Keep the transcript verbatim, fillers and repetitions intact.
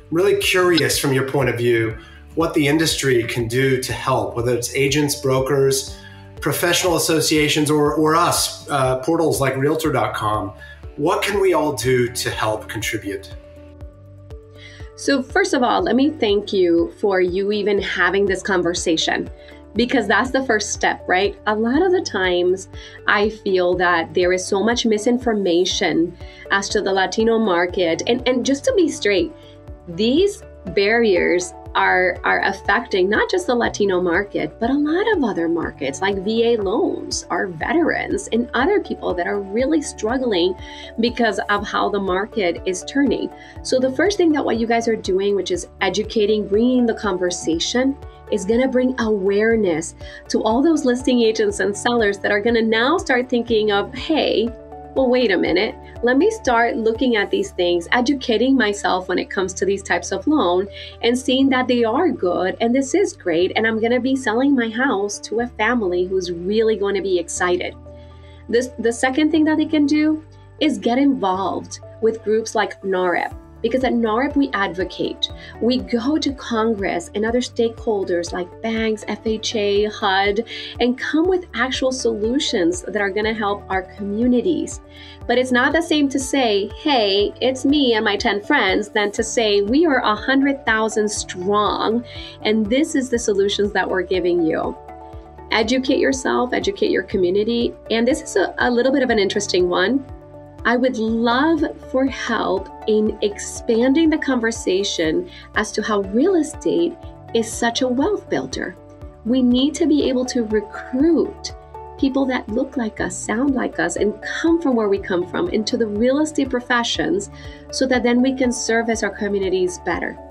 really curious from your point of view what the industry can do to help, whether it's agents, brokers, professional associations, or, or us, uh, portals like Realtor dot com. What can we all do to help contribute? So first of all, let me thank you for you even having this conversation, because that's the first step, right? A lot of the times I feel that there is so much misinformation as to the Latino market. And, and just to be straight, these barriers are, are affecting not just the Latino market, but a lot of other markets like V A loans, our veterans, and other people that are really struggling because of how the market is turning. So the first thing that what you guys are doing, which is educating, bringing the conversation, is going to bring awareness to all those listing agents and sellers that are going to now start thinking of, hey, well, wait a minute, let me start looking at these things, educating myself when it comes to these types of loan and seeing that they are good and this is great. And I'm going to be selling my house to a family who's really going to be excited. This, the second thing that they can do is get involved with groups like N A R E P. Because at N A R E P, we advocate. We go to Congress and other stakeholders like banks, F H A, H U D, and come with actual solutions that are going to help our communities. But it's not the same to say, hey, it's me and my ten friends, than to say we are one hundred thousand strong, and this is the solutions that we're giving you. Educate yourself, educate your community. And this is a, a little bit of an interesting one. I would love for help in expanding the conversation as to how real estate is such a wealth builder. We need to be able to recruit people that look like us, sound like us, and come from where we come from into the real estate professions so that then we can service our communities better.